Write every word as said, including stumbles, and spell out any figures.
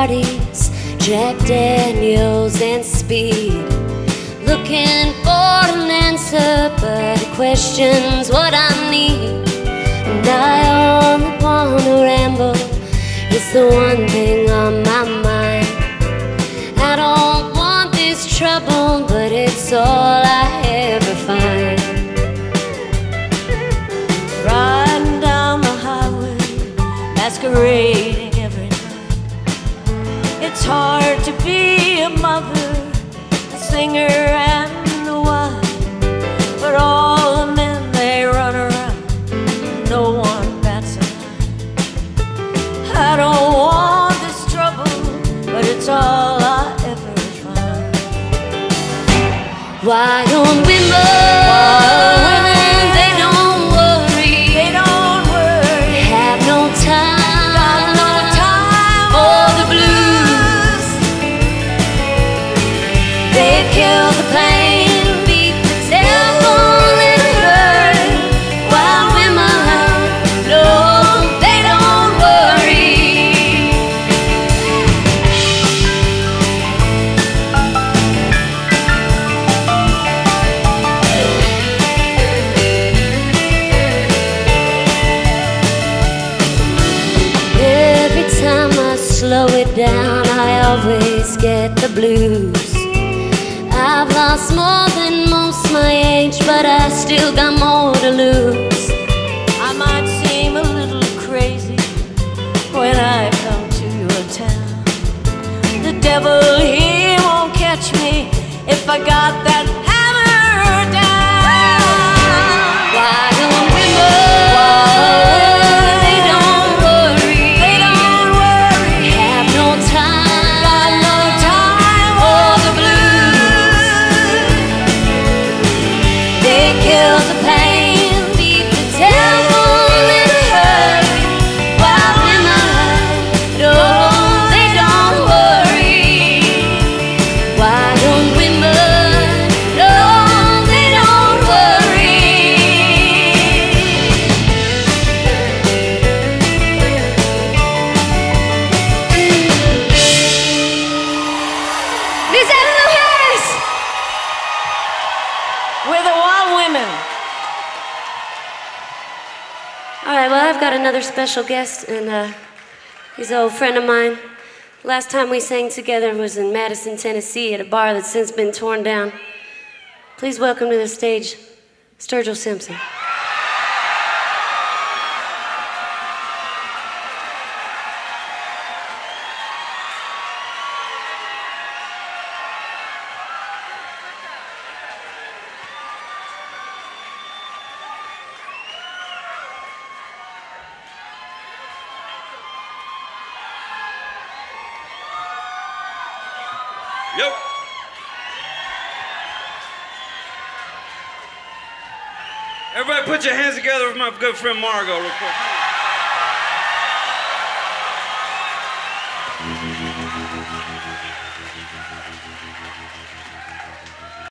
parties, Jack Daniels and speed. Looking for an answer, but the question's what I need. And I only wanna ramble, it's the one thing on my mind. I don't want this trouble, but it's all I ever find. Riding down the highway, masquerading every night. It's hard to be a mother, a singer and a wife. But all the men, they run around, no one bats an eye. I don't want this trouble, but it's all I ever find. Why don't women, Why women, they don't worry, They don't worry, have no time, got no time for the blues. They kill the plane, beat the telephone and hurt. While women, no, they don't worry. Every time I slow it down, I always get the blues. I've lost more than most my age, but I still got more to lose. I might seem a little crazy when I come to your town. The devil, he won't catch me if I got that hammer down. Why don't women, they don't worry, They don't worry, have no time, got no time for the blues. They kill the pain, beat the telephone and hurt. While women, no, they don't worry. Why don't women, no, they don't worry. Miss Emmylou Harris! We're the wild women. All right, well, I've got another special guest, and uh, he's an old friend of mine. Last time we sang together was in Madison, Tennessee, at a bar that's since been torn down. Please welcome to the stage, Sturgill Simpson. Yep. Everybody put your hands together with my good friend Margo real quick.